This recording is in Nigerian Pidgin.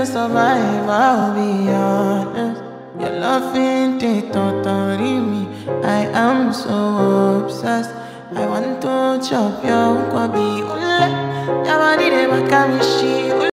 survive, I'll be honest. Your love ain't it, totally me. I am so obsessed. I want to chop your kwabi. Ule, your body de baka Mushy.